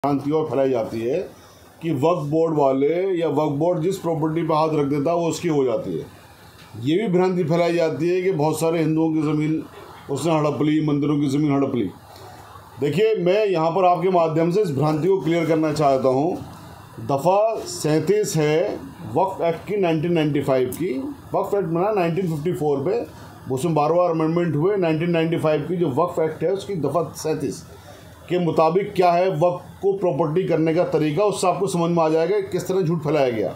भ्रांति और फैलाई जाती है कि वक्फ बोर्ड वाले या वक्फ बोर्ड जिस प्रॉपर्टी पर हाथ रख देता है वो उसकी हो जाती है। ये भी भ्रांति फैलाई जाती है कि बहुत सारे हिंदुओं की ज़मीन उसने हड़प ली, मंदिरों की ज़मीन हड़प ली। देखिए, मैं यहाँ पर आपके माध्यम से इस भ्रांति को क्लियर करना चाहता हूँ। दफ़ा 37 है वक्फ एक्ट की 1995 की। वक्फ एक्ट बना 1954 पे, उसमें 12वां अमेंडमेंट हुए। 1995 की जो वक्फ एक्ट है उसकी दफ़ा 37 के मुताबिक क्या है वक्फ को प्रॉपर्टी करने का तरीका, उससे आपको समझ में आ जाएगा किस तरह झूठ फैलाया गया।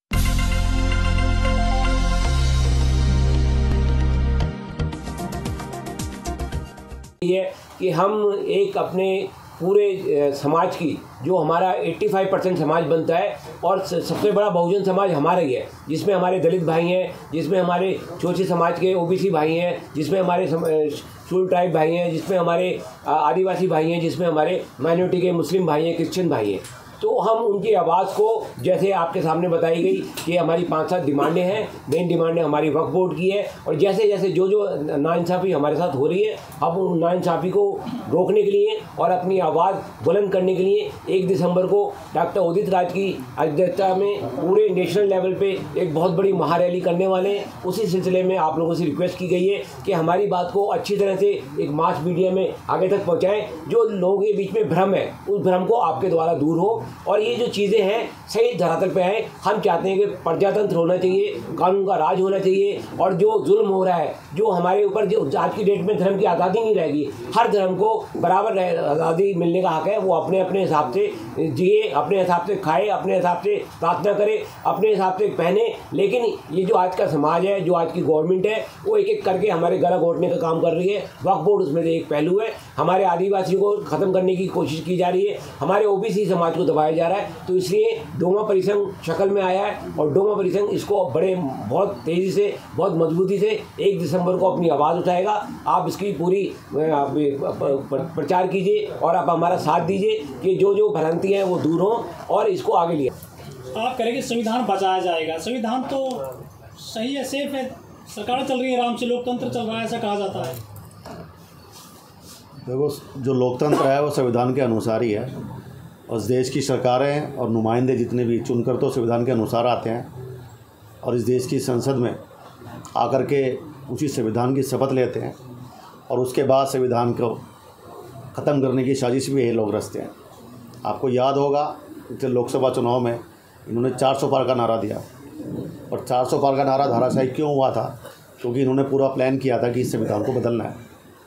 ये कि हम एक अपने पूरे समाज की जो हमारा 85% समाज बनता है और सबसे बड़ा बहुजन समाज हमारा ही है, जिसमें हमारे दलित भाई हैं, जिसमें हमारे छोटे समाज के ओबीसी भाई हैं, जिसमें हमारे शेड्यूल्ड ट्राइब भाई हैं, जिसमें हमारे आदिवासी भाई हैं, जिसमें हमारे माइनॉरिटी के मुस्लिम भाई हैं, क्रिश्चियन भाई हैं। तो हम उनकी आवाज़ को, जैसे आपके सामने बताई गई कि हमारी 5-7 डिमांडें हैं, मेन डिमांडें हमारी वक्फ बोर्ड की है, और जैसे जैसे जो नाइंसाफ़ी हमारे साथ हो रही है, हम उन नाइंसाफ़ी को रोकने के लिए और अपनी आवाज़ बुलंद करने के लिए 1 दिसंबर को डॉक्टर उदित राज की अध्यक्षता में पूरे नेशनल लेवल पे एक बहुत बड़ी महारैली करने वाले हैं। उसी सिलसिले में आप लोगों से रिक्वेस्ट की गई है कि हमारी बात को अच्छी तरह से एक मास मीडिया में आगे तक पहुँचाएँ। जो लोगों के बीच में भ्रम है, उस भ्रम को आपके द्वारा दूर हो और ये जो चीज़ें हैं सही धरातल पे आए। हम चाहते हैं कि प्रजातंत्र होना चाहिए, कानून का राज होना चाहिए, और जो जुल्म हो रहा है, जो हमारे ऊपर, जो आज की डेट में धर्म की आज़ादी नहीं रहेगी, हर धर्म को बराबर आज़ादी मिलने का हक है। वो अपने अपने हिसाब से जिए, अपने हिसाब से खाए, अपने हिसाब से प्रार्थना करे, अपने हिसाब से पहने। लेकिन ये जो आज का समाज है, जो आज की गवर्नमेंट है, वो एक एक करके हमारे गला घोटने का काम कर रही है। वक्फ बोर्ड उसमें से एक पहलू है। हमारे आदिवासियों को ख़त्म करने की कोशिश की जा रही है, हमारे ओबीसी समाज को दबाया जा रहा है। तो इसलिए डोमा परिसंघ शक्ल में आया है, और डोमा परिसंघ इसको बहुत तेज़ी से, बहुत मजबूती से 1 दिसंबर को अपनी आवाज़ उठाएगा। आप इसकी पूरी प्रचार कीजिए और आप हमारा साथ दीजिए कि जो जो भ्रांति हैं वो दूर हों और इसको आगे लिया। आप करें कि संविधान बचाया जाएगा। संविधान तो सही है, सेफ है, सरकार चल रही है आराम से, लोकतंत्र चल रहा है, ऐसा कहा जाता है। देखो, जो लोकतंत्र है वो संविधान के अनुसार ही है, और इस देश की सरकारें और नुमाइंदे जितने भी चुनकर तो संविधान के अनुसार आते हैं, और इस देश की संसद में आकर के उसी संविधान की शपथ लेते हैं, और उसके बाद संविधान को ख़त्म करने की साजिश भी ये लोग रचते हैं। आपको याद होगा कि लोकसभा चुनाव में इन्होंने 400 पार का नारा दिया, और 400 पार का नारा धराशायी क्यों हुआ था? क्योंकि इन्होंने पूरा प्लान किया था कि इस संविधान को बदलना है।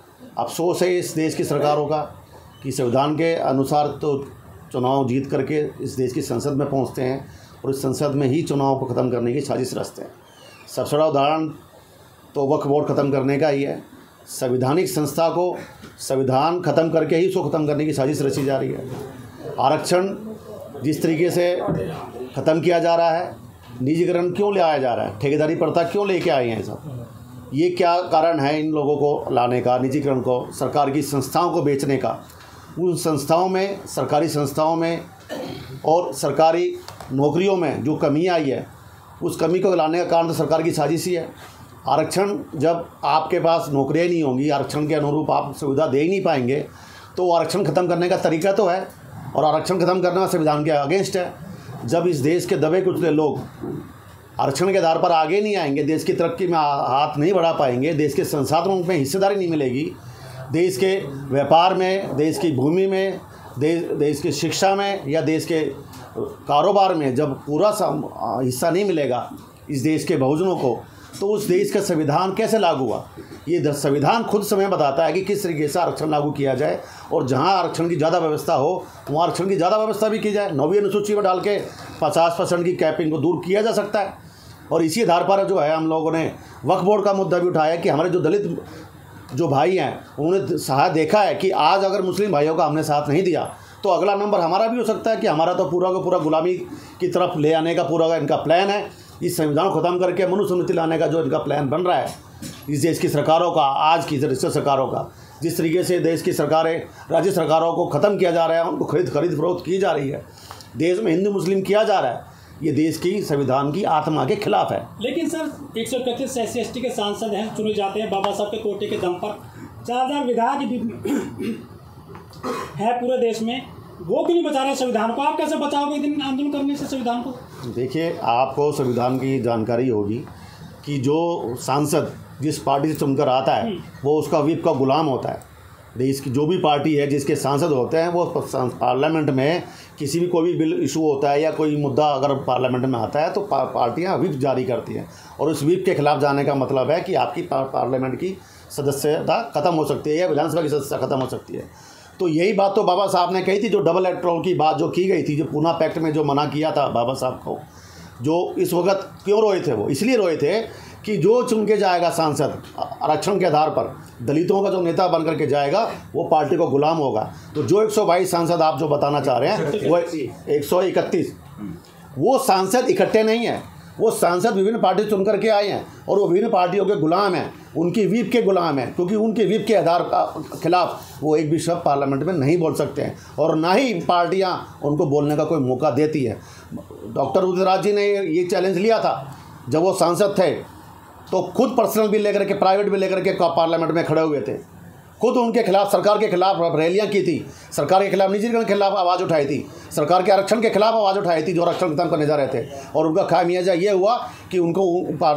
अफसोस है इस देश की सरकारों का कि संविधान के अनुसार तो चुनाव जीत करके इस देश की संसद में पहुंचते हैं, और इस संसद में ही चुनाव को ख़त्म करने की साजिश रचते हैं। सबसे बड़ा उदाहरण तो वक्फ बोर्ड ख़त्म करने का ही है। संविधानिक संस्था को संविधान ख़त्म करके ही उसको ख़त्म करने की साजिश रची जा रही है। आरक्षण जिस तरीके से ख़त्म किया जा रहा है, निजीकरण क्यों ले आया जा रहा है, ठेकेदारी प्रथा क्यों लेके आए हैं सब, ये क्या कारण है इन लोगों को लाने का, निजीकरण को, सरकार की संस्थाओं को बेचने का? उन संस्थाओं में, सरकारी संस्थाओं में और सरकारी नौकरियों में जो कमी आई है, उस कमी को लाने का कारण तो सरकार की साजिश ही है। आरक्षण, जब आपके पास नौकरियाँ नहीं होंगी, आरक्षण के अनुरूप आप सुविधा दे ही नहीं पाएंगे, तो आरक्षण ख़त्म करने का तरीका तो है, और आरक्षण ख़त्म करना संविधान के अगेंस्ट है। जब इस देश के दबे कुचले लोग आरक्षण के आधार पर आगे नहीं आएंगे, देश की तरक्की में हाथ नहीं बढ़ा पाएंगे, देश के संसाधनों में हिस्सेदारी नहीं मिलेगी, देश के व्यापार में, देश की भूमि में, देश की शिक्षा में या देश के कारोबार में जब पूरा हिस्सा नहीं मिलेगा इस देश के बहुजनों को, तो उस देश का संविधान कैसे लागू हुआ? ये संविधान खुद समय बताता है कि किस तरीके से आरक्षण लागू किया जाए, और जहां आरक्षण की ज़्यादा व्यवस्था हो वहाँ आरक्षण की ज़्यादा व्यवस्था भी की जाए। 9वीं अनुसूची में डाल के 50% की कैपिंग को दूर किया जा सकता है। और इसी आधार पर जो है हम लोगों ने वक्फ बोर्ड का मुद्दा भी उठाया कि हमारे जो दलित जो भाई हैं उन्होंने देखा है कि आज अगर मुस्लिम भाइयों का हमने साथ नहीं दिया तो अगला नंबर हमारा भी हो सकता है कि हमारा तो पूरा का पूरा गुलामी की तरफ ले आने का पूरा इनका प्लान है। इस संविधान को ख़त्म करके मनुस्मृति लाने का जो इनका प्लान बन रहा है इस देश की सरकारों का, आज की रजिस्टर सरकारों का, जिस तरीके से देश की सरकारें, राज्य सरकारों को ख़त्म किया जा रहा है, उनको खरीद फरोख्त की जा रही है, देश में हिंदू मुस्लिम किया जा रहा है, ये देश की संविधान की आत्मा के खिलाफ है। लेकिन सर 131 SC/ST के सांसद हैं, चुने जाते हैं बाबा साहब के कोटे के दम पर। 4000 विधायक है पूरे देश में, वो क्यों नहीं बचा रहे संविधान को? आप कैसे बचाओगे इतने आंदोलन करने से संविधान को? देखिए, आपको संविधान की जानकारी होगी कि जो सांसद जिस पार्टी से चुनकर आता है वो उसका व्हिप का गुलाम होता है। देश की जो भी पार्टी है जिसके सांसद होते हैं वो पार्लियामेंट में किसी भी कोई भी बिल इशू होता है या कोई मुद्दा अगर पार्लियामेंट में आता है तो पार्टियां व्हिप जारी करती हैं, और उस व्हिप के खिलाफ जाने का मतलब है कि आपकी पार्लियामेंट की सदस्यता ख़त्म हो सकती है या विधानसभा की सदस्यता ख़त्म हो सकती है। तो यही बात तो बाबा साहब ने कही थी, जो डबल इलेक्टोरल की बात जो की गई थी, जो पूना पैक्ट में जो मना किया था बाबा साहब को, जो इस वक्त क्यों रोए थे, वो इसलिए रोए थे कि जो चुन के जाएगा सांसद आरक्षण के आधार पर दलितों का जो नेता बन करके जाएगा वो पार्टी को गुलाम होगा। तो जो 122 सांसद आप जो बताना चाह रहे हैं वो 131, वो सांसद इकट्ठे नहीं हैं, वो सांसद विभिन्न पार्टी चुन करके आए हैं और वो विभिन्न पार्टियों के गुलाम हैं, उनकी व्हिप के गुलाम हैं, क्योंकि उनके व्हिप के आधार के खिलाफ वो एक भी शब्द पार्लियामेंट में नहीं बोल सकते हैं और ना ही पार्टियां उनको बोलने का कोई मौका देती है। डॉक्टर रुद्रराज जी ने ये चैलेंज लिया था जब वो सांसद थे, तो खुद पर्सनल बिल लेकर के, प्राइवेट बिल लेकर के पार्लियामेंट में खड़े हुए थे, खुद उनके खिलाफ, सरकार के खिलाफ रैलियां की थी, सरकार के खिलाफ, निजीकरण के खिलाफ आवाज़ उठाई थी, सरकार के आरक्षण के खिलाफ आवाज़ उठाई थी जो आरक्षण खत्म करने जा रहे थे, और उनका खामियाजा ये हुआ कि उनको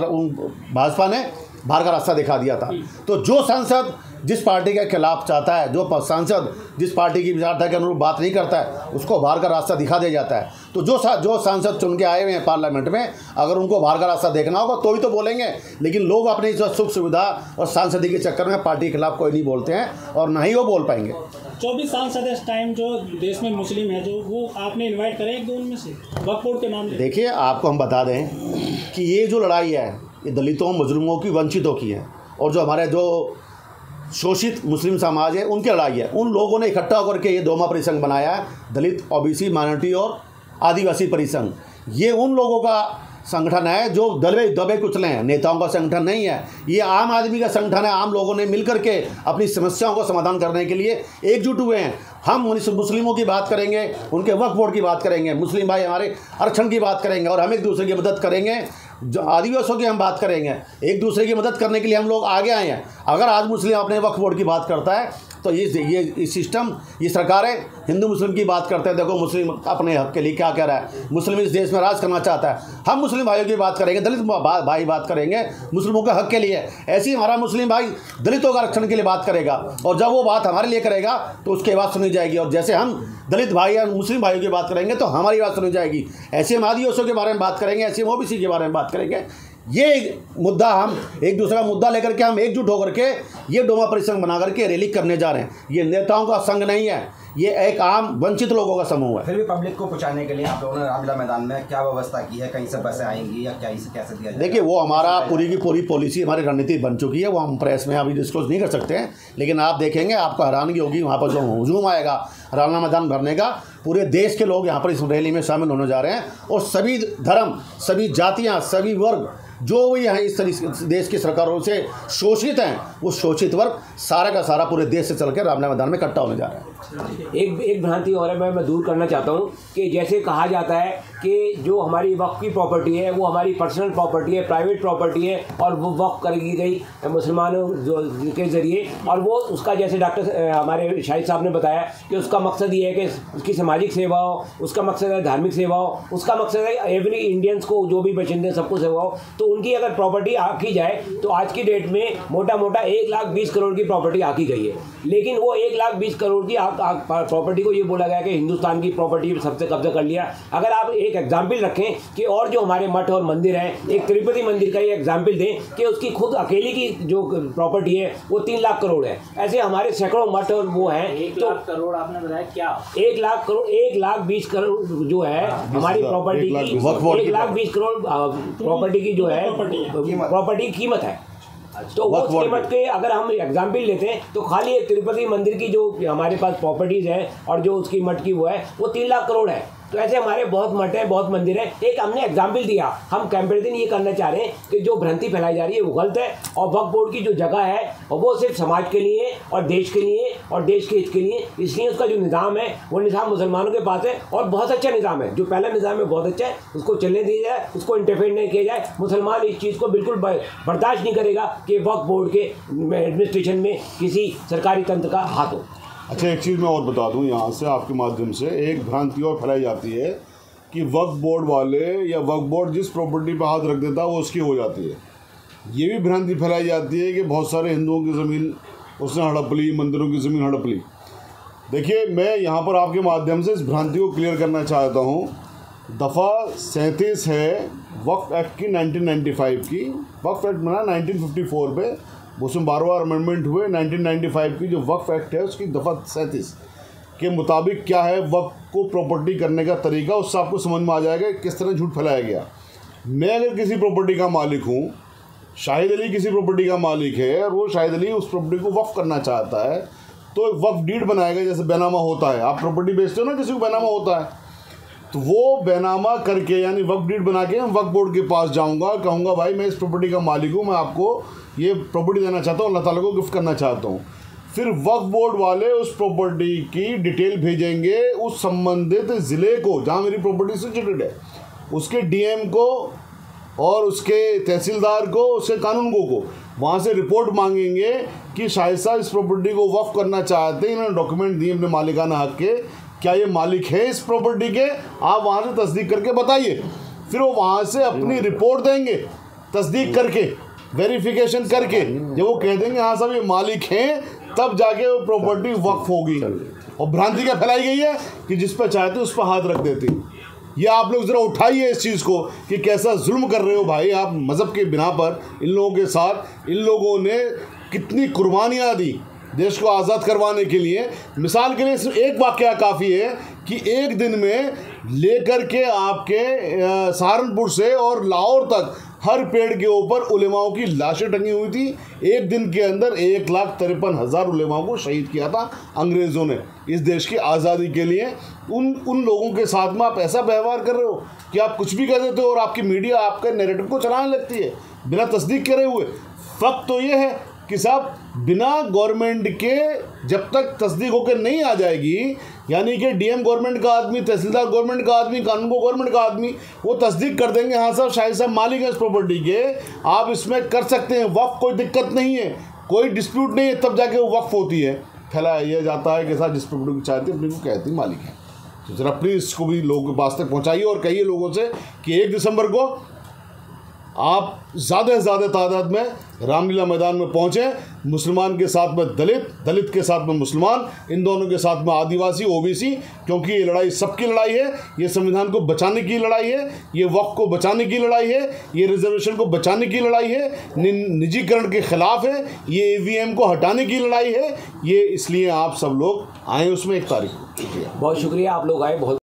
भाजपा ने बाहर का रास्ता दिखा दिया था। तो जो सांसद जिस पार्टी के खिलाफ चाहता है, जो सांसद जिस पार्टी की विचारधारा के अनुरूप बात नहीं करता है, उसको बाहर का रास्ता दिखा दिया जाता है। तो जो सांसद चुन के आए हुए हैं पार्लियामेंट में, अगर उनको बाहर का रास्ता देखना होगा तो ही तो बोलेंगे, लेकिन लोग अपनी सुख सुविधा और सांसदी के चक्कर में पार्टी के खिलाफ कोई नहीं बोलते हैं और ना ही वो बोल पाएंगे। 24 सांसद इस टाइम जो देश में मुस्लिम है, जो वो आपने इन्वाइट करे एक दो उनमें से वक्फ बोर्ड के मामले? देखिए, आपको हम बता दें कि ये जो लड़ाई है ये दलितों, मजलूमों की, वंचितों की है, और जो हमारे जो शोषित मुस्लिम समाज है उनकी लड़ाई है। उन लोगों ने इकट्ठा होकर के ये डोमा परिसंघ बनाया है, दलित, ओबीसी, माइनॉरिटी और आदिवासी परिसंघ। ये उन लोगों का संगठन है जो दबे कुचले हैं, नेताओं का संगठन नहीं है, ये आम आदमी का संगठन है। आम लोगों ने मिलकर के अपनी समस्याओं को समाधान करने के लिए एकजुट हुए हैं। हम मुस्लिमों की बात करेंगे, उनके वक्फ बोर्ड की बात करेंगे, मुस्लिम भाई हमारे आरक्षण की बात करेंगे, और हम एक दूसरे की मदद करेंगे। जो आदिवासियों की हम बात करेंगे, एक दूसरे की मदद करने के लिए हम लोग आगे आए हैं। अगर आज मुस्लिम अपने वक्फ बोर्ड की बात करता है तो ये सिस्टम, ये सरकारें हिंदू मुस्लिम की बात करते हैं, देखो मुस्लिम अपने हक के लिए क्या कह रहा है, मुस्लिम इस देश में राज करना चाहता है। हम मुस्लिम भाइयों की बात करेंगे, दलित भाई बात करेंगे मुस्लिमों के हक के लिए। ऐसे ही हमारा मुस्लिम भाई दलितों का आरक्षण के लिए बात करेगा, और जब वो बात हमारे लिए करेगा तो उसकी बात सुनी जाएगी, और जैसे हम दलित भाई या मुस्लिम भाइयों की बात करेंगे तो हमारी बात सुनी जाएगी। ऐसे हम आदिवासियों के बारे में बात करेंगे, ऐसे हम ओबीसी के बारे में बात करेंगे। ये मुद्दा, हम एक दूसरे का मुद्दा लेकर के हम एकजुट होकर के ये डोमा परिसंघ बना करके रैली करने जा रहे हैं। ये नेताओं का संघ नहीं है, ये एक आम वंचित लोगों का समूह है। फिर भी पब्लिक को पहुंचाने के लिए आप लोगों ने रामलीला मैदान में क्या व्यवस्था की है? कहीं से बसें आएंगी या कैसे दिया जाएगा? देखिए, वो हमारा पूरी की पूरी पॉलिसी, हमारी रणनीति बन चुकी है, वो हम प्रेस में अभी डिस्क्लोज नहीं कर सकते हैं, लेकिन आप देखेंगे, आपको हैरानगी होगी वहाँ पर जो हुजूम आएगा रामलीला मैदान भरने का। पूरे देश के लोग यहाँ पर इस रैली में शामिल होने जा रहे हैं, और सभी धर्म, सभी जातियाँ, सभी वर्ग जो भी यहाँ इस देश की सरकारों से शोषित हैं, वो शोषित वर्ग सारा का सारा पूरे देश से चल के रामलीला मैदान में इकट्ठा होने जा रहा है। एक भ्रांति और है, मैं दूर करना चाहता हूँ कि जैसे कहा जाता है कि जो हमारी वक्फ की प्रॉपर्टी है वो हमारी पर्सनल प्रॉपर्टी है, प्राइवेट प्रॉपर्टी है, और वो वक्फ कर दी गई मुसलमानों के ज़रिए, और वो उसका, जैसे डॉक्टर हमारे शाहिद साहब ने बताया कि उसका मकसद ये है कि उसकी सामाजिक सेवा हो, उसका मकसद है धार्मिक सेवा हो, उसका मकसद है एवरी इंडियंस को, जो भी बशिंदे सबको सेवा हो। तो उनकी अगर प्रॉपर्टी आकी जाए तो आज की डेट में मोटा 1,20 करोड़ की प्रॉपर्टी आकी गई है, लेकिन वो 1,20 करोड़ की प्रॉपर्टी को ये बोला गया कि हिंदुस्तान की प्रॉपर्टी सबसे कब्जा कर लिया। अगर आप एक एग्जाम्पल रखें कि और जो हमारे मठ और मंदिर हैं, एक तिरुपति मंदिर का ये एग्जाम्पल दें कि उसकी खुद अकेली की जो प्रॉपर्टी है वो 3 लाख करोड़ है। ऐसे हमारे सैकड़ों मठ और वो हैं। 1 लाख करोड़ आपने बताया क्या? 1 लाख करोड़, 1,20 करोड़ जो है हमारी प्रॉपर्टी की, 1,20 करोड़ प्रॉपर्टी की जो है प्रॉपर्टी की कीमत है। तो वो कीमत के अगर हम एग्जाम्पल लेते हैं तो खाली तिरुपति मंदिर की जो हमारे पास प्रॉपर्टीज़ है और जो उसकी मठ की वो है वो 3 लाख करोड़ है। तो ऐसे हमारे बहुत मठ हैं, बहुत मंदिर हैं। एक हमने एग्जाम्पल दिया, हम कंपेरिजन ये करना चाह रहे हैं कि जो भ्रांति फैलाई जा रही है वो गलत है, और वक्फ बोर्ड की जो जगह है वो सिर्फ समाज के लिए और देश के लिए और देश के हित के लिए, इसलिए उसका जो निज़ाम है वो निज़ाम मुसलमानों के पास है और बहुत अच्छा निज़ाम है। जो पहला निज़ाम है बहुत अच्छा है, उसको चलने दिया जाए, उसको इंटरफेयर नहीं किया जाए। मुसलमान इस चीज़ को बिल्कुल बर्दाश्त नहीं करेगा कि वक्फ बोर्ड के एडमिनिस्ट्रेशन में किसी सरकारी तंत्र का हाथ हो। अच्छा, एक चीज़ मैं और बता दूं यहाँ से आपके माध्यम से, एक भ्रांति और फैलाई जाती है कि वक्फ बोर्ड वाले या वक्फ बोर्ड जिस प्रॉपर्टी पर हाथ रख देता है वो उसकी हो जाती है। ये भी भ्रांति फैलाई जाती है कि बहुत सारे हिंदुओं की ज़मीन उसने हड़प ली, मंदिरों की ज़मीन हड़प ली। देखिए, मैं यहाँ पर आपके माध्यम से इस भ्रांति को क्लियर करना चाहता हूँ। दफ़ा 37 है वक्फ एक्ट की 1995 की। वक्फ एक्ट बना 1954 पे, उसमें 12वां अमेंडमेंट हुए। 1995 की जो वक्फ एक्ट है उसकी दफ़ा 37 के मुताबिक क्या है वक्फ को प्रॉपर्टी करने का तरीका, उससे आपको समझ में आ जाएगा किस तरह झूठ फैलाया गया। मैं अगर किसी प्रॉपर्टी का मालिक हूँ, शाहिद अली किसी प्रॉपर्टी का मालिक है और वो शाहिद अली उस प्रॉपर्टी को वक्फ करना चाहता है, तो एक वक्फ डीड बनाएगा, जैसे बैनामा होता है। आप प्रॉपर्टी बेचते हो ना, किसी को बैनामा होता है, तो वो बैनामा करके यानी वक्फ डीड बना के वक्फ बोर्ड के पास जाऊंगा, कहूँगा भाई मैं इस प्रॉपर्टी का मालिक हूँ, मैं आपको ये प्रॉपर्टी देना चाहता हूँ, अल्लाह ताला को गिफ्ट करना चाहता हूँ। फिर वक्फ बोर्ड वाले उस प्रॉपर्टी की डिटेल भेजेंगे उस संबंधित ज़िले को जहाँ मेरी प्रॉपर्टी सिचुएटेड है, उसके डीएम को और उसके तहसीलदार को, उसके कानूनगो को। वहाँ से रिपोर्ट मांगेंगे कि शाहिद साहब इस प्रॉपर्टी को वक्फ करना चाहते हैं, इन्होंने डॉक्यूमेंट दिए अपने मालिकाना हक़ के, क्या ये मालिक है इस प्रॉपर्टी के, आप वहाँ से तस्दीक करके बताइए। फिर वो वहाँ से अपनी रिपोर्ट देंगे तस्दीक करके, वेरिफिकेशन करके। जब वो कह देंगे हाँ साहब ये मालिक हैं, तब जाके वो प्रॉपर्टी वक्फ होगी। और भ्रांति क्या फैलाई गई है कि जिस पर चाहते उस पर हाथ रख देते। ये आप लोग ज़रा उठाइए इस चीज़ को कि कैसा जुल्म कर रहे हो भाई आप मज़हब के बिना पर इन लोगों के साथ। इन लोगों ने कितनी कुर्बानियाँ दी देश को आज़ाद करवाने के लिए। मिसाल के लिए सिर्फ एक वाक़या काफ़ी है कि एक दिन में लेकर के आपके सहारनपुर से और लाहौर तक हर पेड़ के ऊपर उलेमाओं की लाशें टंगी हुई थी। एक दिन के अंदर 1,53,000 उलेमाओं को शहीद किया था अंग्रेज़ों ने इस देश की आज़ादी के लिए। उन लोगों के साथ में आप ऐसा व्यवहार कर रहे हो कि आप कुछ भी कर देते हो और आपकी मीडिया आपके नैरेटिव को चलाने लगती है बिना तस्दीक करे हुए। फर्क तो ये है कि साहब बिना गवर्नमेंट के जब तक तस्दीक होकर नहीं आ जाएगी, यानी कि डीएम गवर्नमेंट का आदमी, तहसीलदार गवर्नमेंट का आदमी, कानूनगो गवर्नमेंट का आदमी, वो तस्दीक कर देंगे हाँ साहब शाहिद साहब मालिक है इस प्रॉपर्टी के, आप इसमें कर सकते हैं वक्फ, कोई दिक्कत नहीं है, कोई डिस्प्यूट नहीं है, तब जाके वो वक्फ होती है। फैलाया जाता है कि साहब जिस प्रॉपर्टी को चाहते अपने को कहते मालिक है। तो ज़रा प्लीज़ इसको भी लोगों के पास तक पहुँचाइए और कहिए लोगों से कि 1 दिसंबर को आप ज़्यादा से ज़्यादा तादाद में रामलीला मैदान में पहुँचें। मुसलमान के साथ में दलित, दलित के साथ में मुसलमान, इन दोनों के साथ में आदिवासी, ओबीसी, क्योंकि ये लड़ाई सबकी लड़ाई है। ये संविधान को बचाने की लड़ाई है, ये वक्फ को बचाने की लड़ाई है, ये रिजर्वेशन को बचाने की लड़ाई है, निजीकरण के ख़िलाफ़ है, ये ईवीएम को हटाने की लड़ाई है। ये इसलिए आप सब लोग आए उसमें 1 तारीख को। बहुत शुक्रिया, आप लोग आए। बहुत